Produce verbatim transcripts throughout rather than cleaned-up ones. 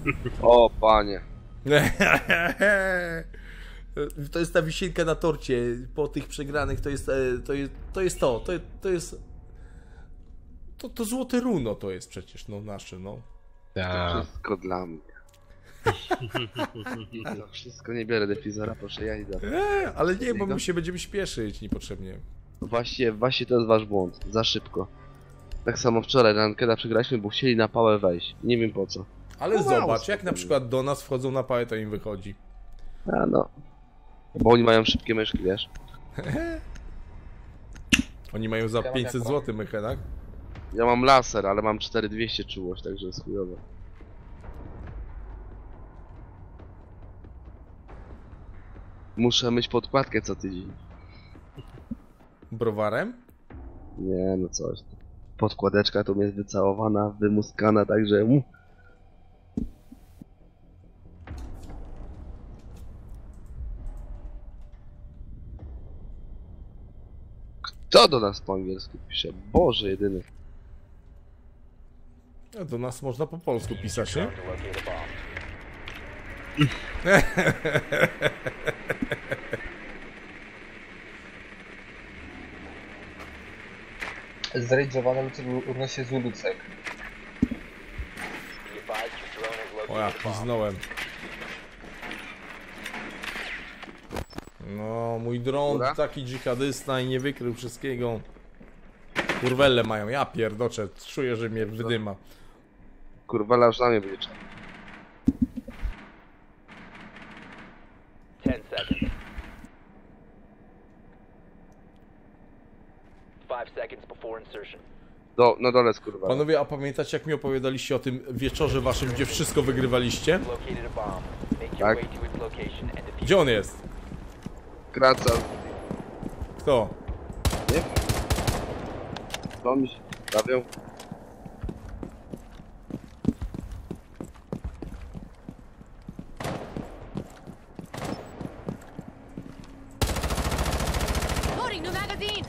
O, panie. To jest ta wisienka na torcie po tych przegranych, to jest to jest to, jest to, to, to jest to, to złote runo to jest przecież, no nasze, no. To wszystko dla mnie. To wszystko, nie biorę defizora, proszę, ja idę. Eee, ale nie, bo my się będziemy śpieszyć niepotrzebnie. Właśnie, właśnie to jest wasz błąd, za szybko. Tak samo wczoraj rankeda przegraliśmy, bo chcieli na pałę wejść, nie wiem po co. Ale no zobacz, jak na przykład do nas wchodzą na pałę, to im wychodzi. A no. Bo oni mają szybkie myszki, wiesz? Oni mają za pięćset złotych mychę, tak? Ja mam laser, ale mam cztery tysiące dwieście czułość, także jest chujowe. Muszę myć podkładkę co tydzień. Browarem? Nie, no coś. Podkładeczka tu jest wycałowana, wymuskana, także... Mm. Kto do nas po angielsku pisze? Boże jedyny. No, do nas można po polsku pisać, nie? Zrejdżowany lucek równa się zły lucek. O ja, piznąłem. No, mój dron Dobra. taki dżihadysta i nie wykrył wszystkiego. Kurwelle mają, ja pierdoczę, czuję, że mnie wydyma. Kurwa, już na mnie będzie czas. ten seconds. five seconds before insertion. Do, na dole skurwa. Panowie, a pamiętacie, jak mi opowiadaliście o tym wieczorze waszym, gdzie wszystko wygrywaliście? Located a bomb. Make your Tak. way to its location and defuse. Gdzie on jest? Kraca. Kto? Nie wiem. To mi się stawiał. Loading new magazine.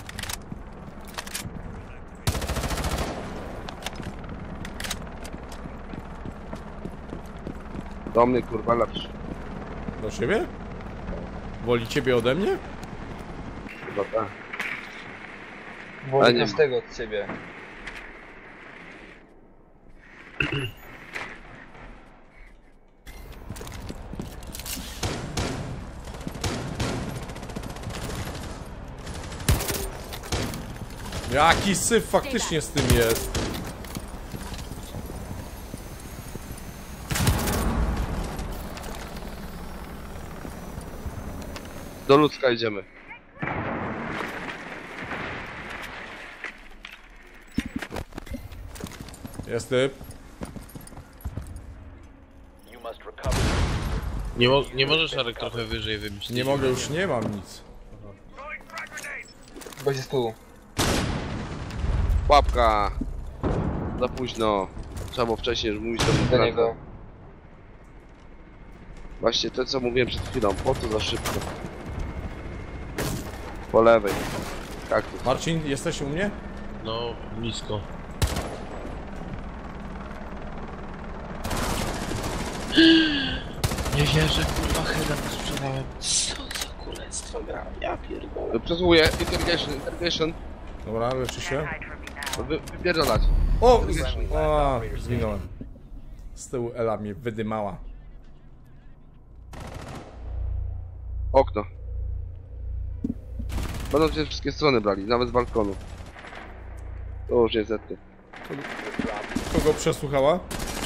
Do mnie kurwa lepszy. Do siebie? Woli ciebie ode mnie? Chyba tak. A Woli nie. każdego od ciebie. Jaki syf faktycznie z tym jest. Do ludzka idziemy. Jest typ. You must recover. Nie, mo nie możesz Arek trochę wyżej wybić. Nie mogę, już nie mam nic. Gość jest tu. Łapka. Za późno. Trzeba było wcześniej już mówić do Do niego. Właśnie to co mówiłem przed chwilą. Po to za szybko. Po lewej. Kaktus. Marcin, jesteś u mnie? No, blisko. Nie wierzę, kurwa, Heda sprzedałem. Co za kurestwo gra, ja pierdolę. Przesłuchuję. Interrogation, interrogation. Dobra, leczy się. Wy, wypierdolać. O! Z... A, zginąłem. Z tyłu Ela mnie wydymała. Okno. Będą cię wszystkie strony brali, nawet z balkonu. To już niestety. Kogo przesłuchała?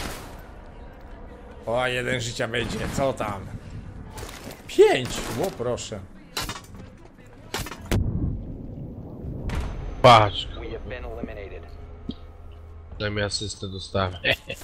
O, jeden życia będzie, co tam? Pięć! O, proszę. Patrz, We have been eliminated. przynajmniej asystę dostałem.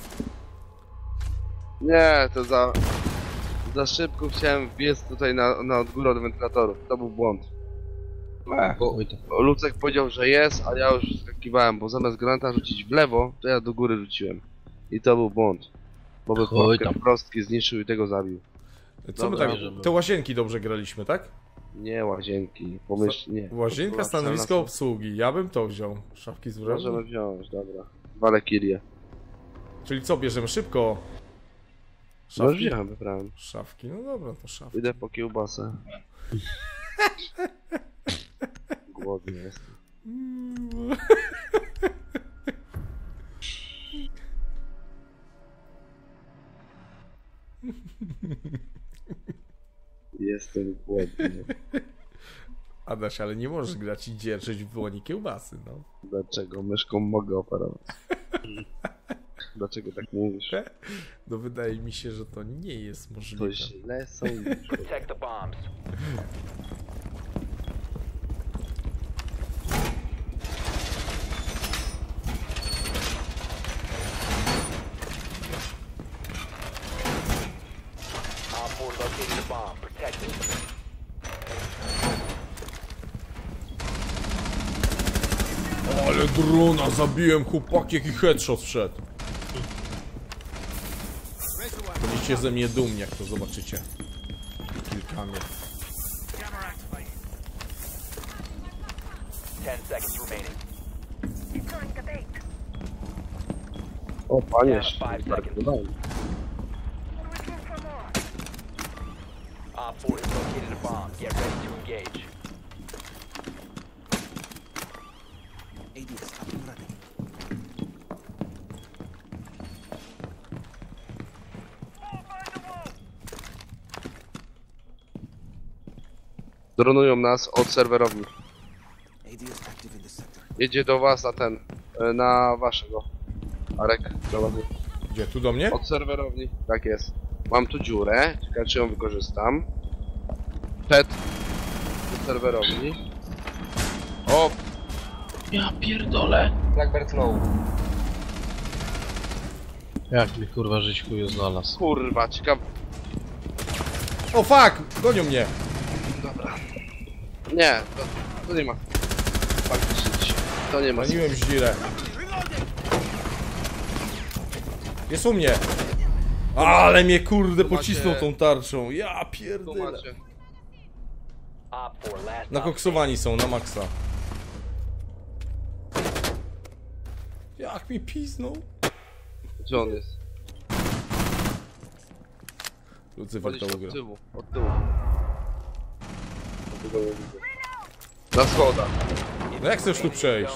Nie, to za... Za szybko chciałem wbiec tutaj na, na górę od wentylatorów. To był błąd. Ech, bo, bo Lucek powiedział, że jest, a ja już skakiwałem, bo zamiast granata rzucić w lewo, to ja do góry rzuciłem. I to był błąd. Bo by Chuj chłopkę tam. prostki zniszczył i tego zabił. Co my Dobra, tak... bierzemy. Te łazienki dobrze graliśmy, tak? Nie łazienki, pomyśl, nie. Łazienka, Kurwa, stanowisko cena- obsługi. Ja bym to wziął. Szafki z Możemy wrażeniem. wziąć, dobra. Walę Kirię. Czyli co, bierzemy szybko? No Szafki? wziąłem, wybrałem. Szafki, no dobra, to szafki. Idę po kiełbasę. Głodny jestem. Jestem głodny. Adaś, ale nie możesz grać i dzierżyć w dłoni kiełbasy, no. Dlaczego myszką mogę operować? Dlaczego tak mówisz? No wydaje mi się, że to nie jest możliwe. To źle sądzisz. Protect the bombs. Op four located a bomb. Protect it. Ale drona zabiłem, chłopaki, jaki headshot wszedł. Będziecie ze mnie dumni, jak to zobaczycie. Kilkami. Ten seconds remaining. O panie, Down to five seconds. Op four has located a bomb. Get ready to engage. Dronują nas od serwerowni. Jedzie do was na ten, e, na waszego. Arek, prowadzę. Gdzie, tu do mnie? Od serwerowni. Tak jest. Mam tu dziurę, ciekawe czy ją wykorzystam. Przed do serwerowni. O, Ja pierdolę. Blackbird low. Jak mi kurwa żyć chuju znalazł. kurwa, ciekawe. O fuck! Gonią mnie! Nie, to, to nie ma. Faktycznie, to nie ma. Raniłem zdzirę. Jest u mnie! Ale mnie kurde Tu macie- pocisnął tą tarczą. Ja Tu pierdolę. macie. Op four last. Nakoksowani są na maksa. Jak mi piznął? Gdzie on jest? Lucyfer Walisz to od ugra. tyłu, od tyłu. Od tego nie widzę. Na schodach. No jak chcesz tu przejść?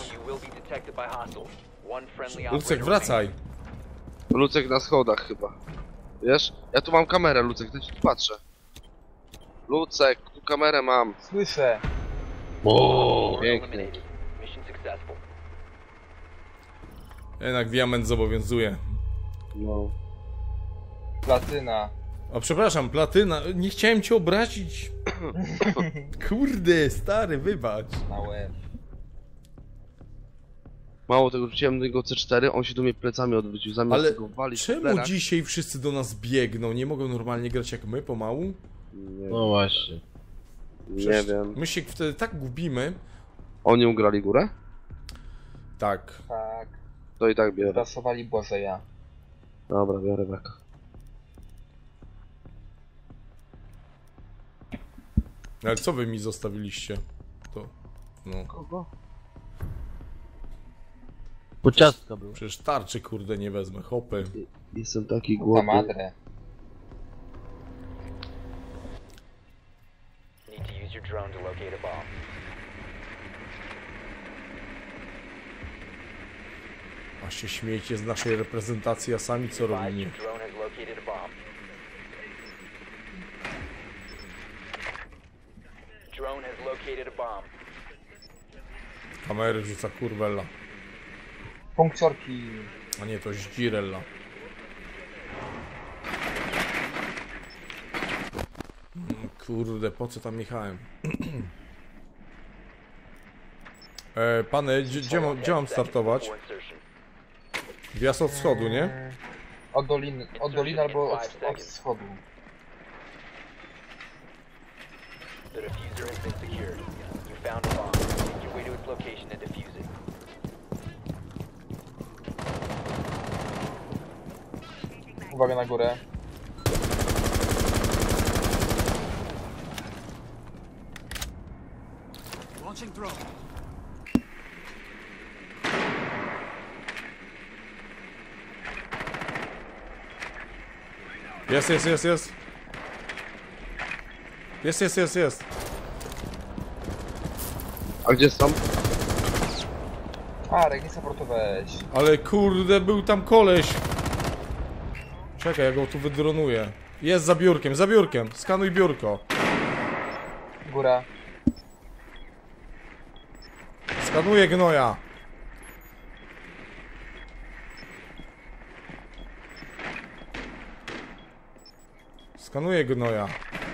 Lucek, wracaj. Lucek na schodach chyba. Wiesz? Ja tu mam kamerę, Lucek, to ci tu patrzę. Lucek, tu kamerę mam. Słyszę. O, Pięknie. Mission successful. Jednak diament zobowiązuje. No. Platyna. O, przepraszam, platyna. Nie chciałem cię obrazić. Kurde, stary, wybacz. Na łeb. Mało tego, rzuciłem do niego C cztery, on się do mnie plecami odwrócił, zamiast Ale go walić w czemu plerach. dzisiaj wszyscy do nas biegną? Nie mogą normalnie grać jak my, pomału? Nie, no właśnie. nie Przecież wiem. My się wtedy tak gubimy. Oni ugrali górę? Tak. Tak. To i tak biorę. Rasowali Błażeja. Dobra, biorę beka. Ale co wy mi zostawiliście? To. No. Kogo? Po ciastka był. Przecież tarczy kurde nie wezmę, hopy. Jestem taki Na głodny. madrę. Need to use your drone to locate a bomb. A się śmiejcie z naszej reprezentacji, a sami co Advise robimy? your drone has located a bomb. Drone has located a bomb. Kamery rzuca kurwella. Punkciorki. A nie, to Zdzirella. Mm, Kurde, po co tam jechałem? e, pany, gdzie, gdzie, mam- gdzie mam startować? For insertion. Wjazd od wschodu, nie? Od doliny, od doliny albo od, od wschodu. The diffuser has been secured. You found a bomb. Make your way to its location and defuse it. Uwaga na górę. Jest, jest, jest, jest. Jest, jest, jest, jest. A gdzie są? Arek, nie supportowałeś. Ale kurde, był tam koleś. Czekaj, ja go tu wydronuję. Jest za biurkiem, za biurkiem. Skanuj biurko. Góra. Skanuję gnoja. Skanuję gnoja.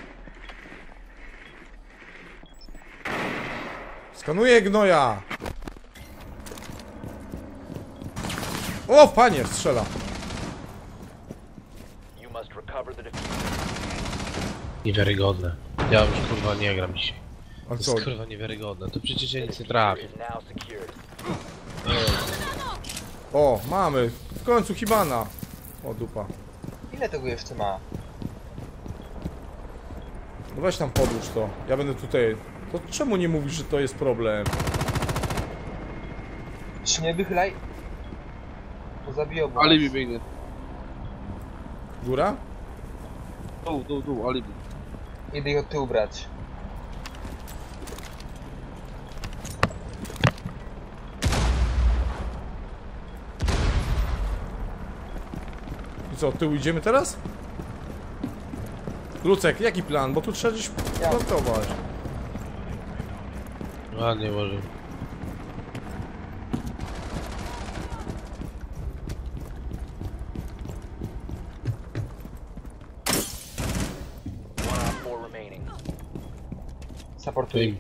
Skanuję gnoja. O, panie, strzela. You must recover the diffuser. Niewiarygodne. Ja już kurwa nie gram dzisiaj. A To co? jest kurwa niewiarygodne. To przecież ja The nic nie diffuser trafię. is now secured. O, mamy. W końcu Hibana. O, dupa. Ile tego jeszcze ma? No weź tam podłóż to. Ja będę tutaj. To czemu nie mówisz, że to jest problem? Czy nie wychylaj? To zabiją was. Alibi biegnie. Góra? Dół, dół, dół, alibi. Idę ich od tyłu brać. I co, od tyłu idziemy teraz? Lucek, jaki plan? Bo tu trzeba gdzieś Ja. plantować. Ładnie może. One on four remaining. Supportuj.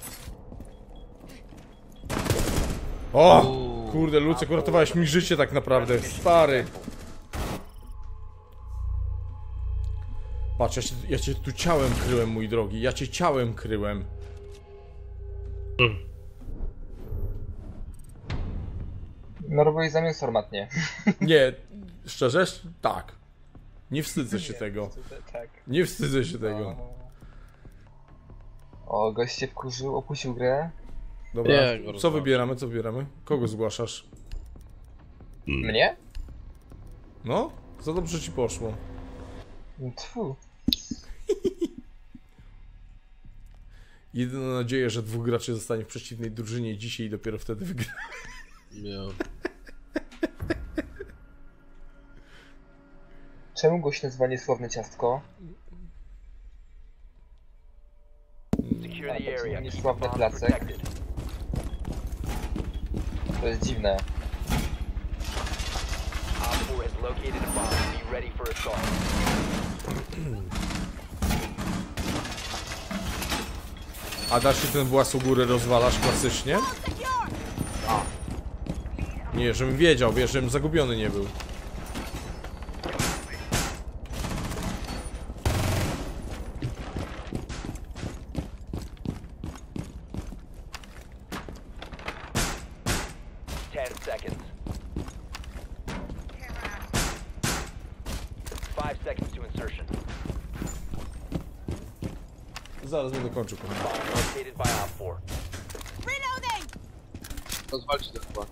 O! Uuu. Kurde, Lucek, uratowałeś mi życie tak naprawdę. Stary. Patrz, ja cię, ja cię tu ciałem kryłem, mój drogi. Ja cię ciałem kryłem. No robiłeś zamiast formatnie. Nie, szczerze? Tak. Nie wstydzę się tego. Tak. Nie wstydzę się tego. O, gość się wkurzył, opuścił grę. Dobra, Nie, go co rozwalę. wybieramy, co wybieramy? Kogo zgłaszasz? Mnie? No? Za dobrze ci poszło. Tfu. Jedyna nadzieja, że dwóch graczy zostanie w przeciwnej drużynie dzisiaj i dopiero wtedy wygra. Miał. Czemu gość nazywa niesławne ciastko? Secure the area. Nie Keep the sławny bomb placek. protected. To jest dziwne. Op four has located a bomb. Be ready for assault. A dasz się ten włas u góry rozwalasz klasycznie? Nie, żebym wiedział, wiesz, żebym zagubiony nie był. Ten seconds. Five seconds to insertion. Zaraz będę kończył, kochani. Bomb located by Op four. Reloading! Rozwalcie to chyba.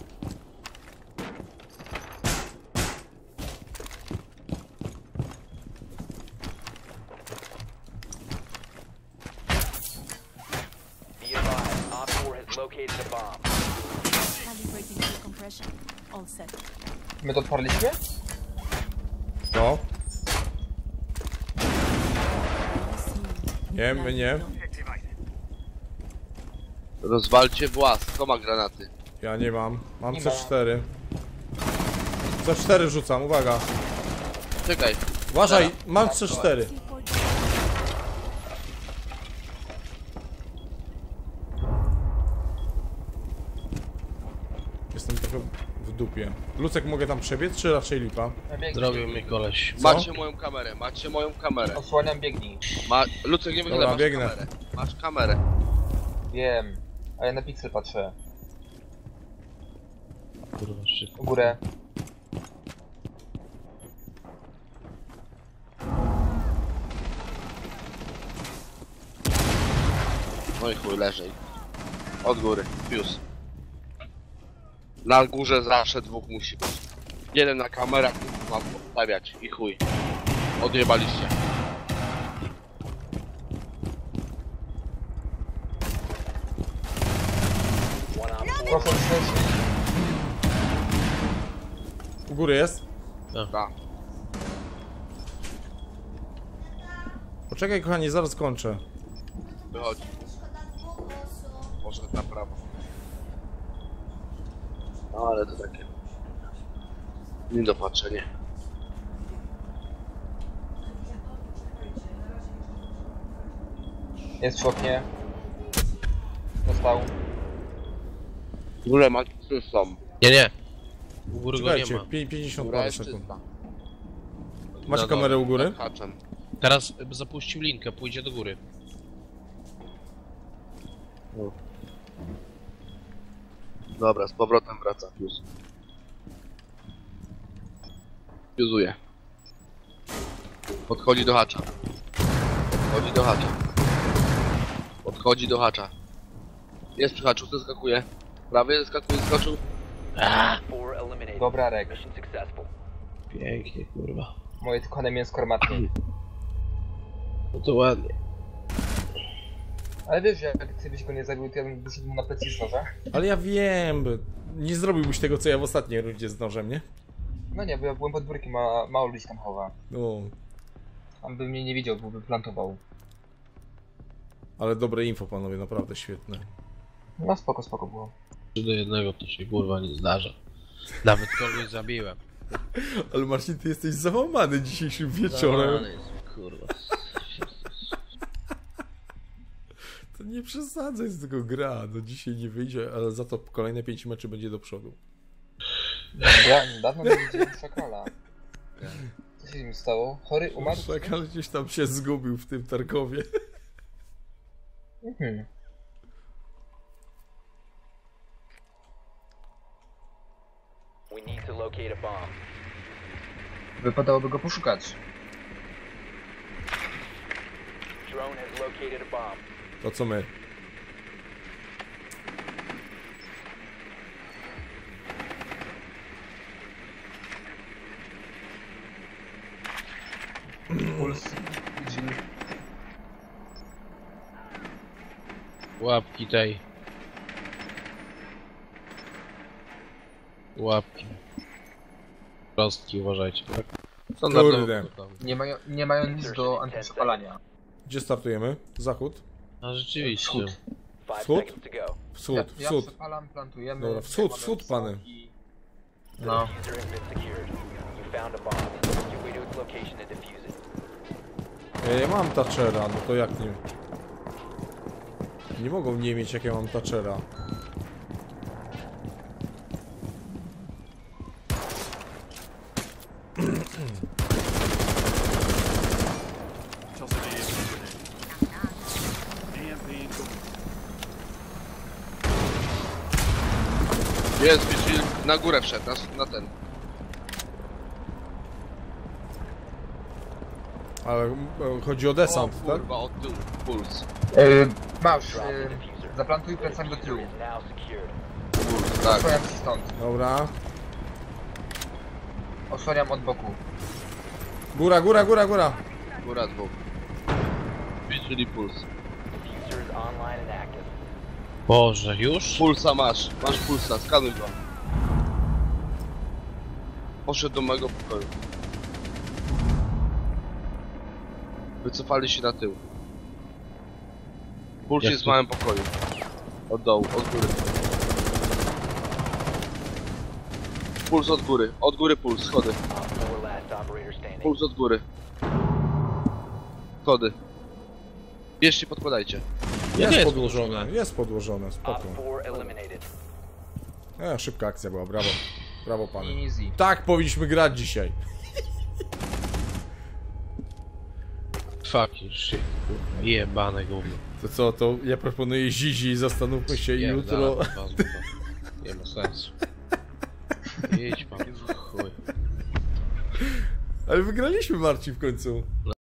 Be advised, Op four has located a bomb. Calibrating decompression. All set. My to odparliśmy? No. Nie, my nie. Rozwalcie włas, kto ma granaty? Ja nie mam. Mam Nie C ma. cztery. C cztery rzucam, uwaga. Czekaj. Uważaj, mam C cztery. Jestem trochę w dupie. Lucek, mogę tam przebiec, czy raczej lipa? Ja biegnij. Zrobił mi koleś. Co? Macie moją kamerę, macie moją kamerę. Osłaniam, biegnij. Ma... Lucek, nie wychylaj, Dobra, masz biegnę. kamerę. Masz kamerę. Wiem. A ja na piksel patrzę. Kurwa, szybko. U górę. No i chuj, leżej. Od góry, pius. Na górze zawsze dwóch musi być. Jeden na kamerach, ma postawiać i chuj. Odjebaliście. One on four. Proszę śmieci. U góry jest? Da. Poczekaj kochani, zaraz kończę. Wychodzi. Poszedł na prawo. No ale to takie... Niedopatrzenie. Jest w oknie. Dostał. W ogóle macie są. Nie, nie. U góry go nie Czekajcie, ma. pię- pięćdziesiąt Góra parę jest sekund. czysta. Macie No kamerę dobra. u góry? Tak, haczem. Teraz zapuścił linkę, pójdzie do góry. Dobra, z powrotem wraca fuse. Fuzuje. Podchodzi do hacza. Podchodzi do hacza. Podchodzi do hacza. Jest przy haczu, zeskakuje. Prawie zeskakuje, skoczył. Four eliminated. Dobra, Rek. Mission successful. Pięknie, kurwa. Moje tykone mięsko armatnie. No to ładnie. Ale wiesz, jak ty byś go nie zabił, to ja bym wyszedł mu na plecy z noża. Ale ja wiem, bo nie zrobiłbyś tego, co ja w ostatniej rundzie z nożem, nie? No nie, bo ja byłem pod biurkiem, a mało ludzi tam chowa. No, On by mnie nie widział, byłby plantował. ale dobre info, panowie, naprawdę świetne. No spoko, spoko było. Trzy do jednego to się kurwa nie zdarza. Nawet kogoś zabiłem. Ale Marcin, ty jesteś załamany dzisiejszym wieczorem. Załamany jest, kurwa. To nie przesadzaj z tego gra, no dzisiaj nie wyjdzie, ale za to kolejne pięć meczy będzie do przodu. Ja dawno nie widziałem szakala. Co się z nim stało? Chory, umarł? Szakal gdzieś tam się zgubił w tym Tarkowie. Mhm. We need to locate a bomb. Wypadałoby go poszukać. Drone has located a bomb. To co my? Puls. Łapki tej. Łapki. Prostki, uważajcie. Tak? Kurde. Nie mają, nie mają nic do antyprzepalania. Gdzie startujemy? Zachód? A rzeczywiście. Wschód. Five Wschód? seconds to go. Wschód, Ja, ja wschód. przepalam, plantujemy. Dobra, wschód, mamy wschód, pany. wysoki- The No. diffuser has been secured. You found a bomb. Make your way to its location and defuse it. Ja, ja mam Thatchera, no to jak nie? Nie mogą nie mieć, jak ja mam Thatchera. Jest, Vigil, na górę wszedł, na, na ten. Ale e, chodzi o desant, O, tak? kurwa, od tyłu, puls. Yy, masz, Drop the yy, diffuser. zaplantuj The plecami do diffuser tyłu. is now secured. Puls, tak. Osłaniam ci stąd. Dobra. Osłaniam od boku. Góra, góra, góra, góra. Góra dwóch. Vigil i puls. Diffuser is online and active. Boże, już? Pulsa masz, masz pulsa, skanuj go. Poszedł do mojego pokoju. Wycofali się na tył. Puls Jak jest w tu? małym pokoju. Od dołu, od góry. Puls od góry, od góry puls, schody. Op four last operator standing. Puls od góry. Schody. Bierzcie, podkładajcie. Jest jest podłożone, podłożone. jest podłożone, spoko. Op four eliminated. E, szybka akcja była, brawo. Brawo pany. Easy. Tak powinniśmy grać dzisiaj. Fucking shit, kurwa. Jebane gówno. To co, to ja proponuję Zizi i zastanówmy się jutro. Jebane, was, bo to nie ma sensu. Idź pan, chuj. Ale wygraliśmy, Marcin, w końcu.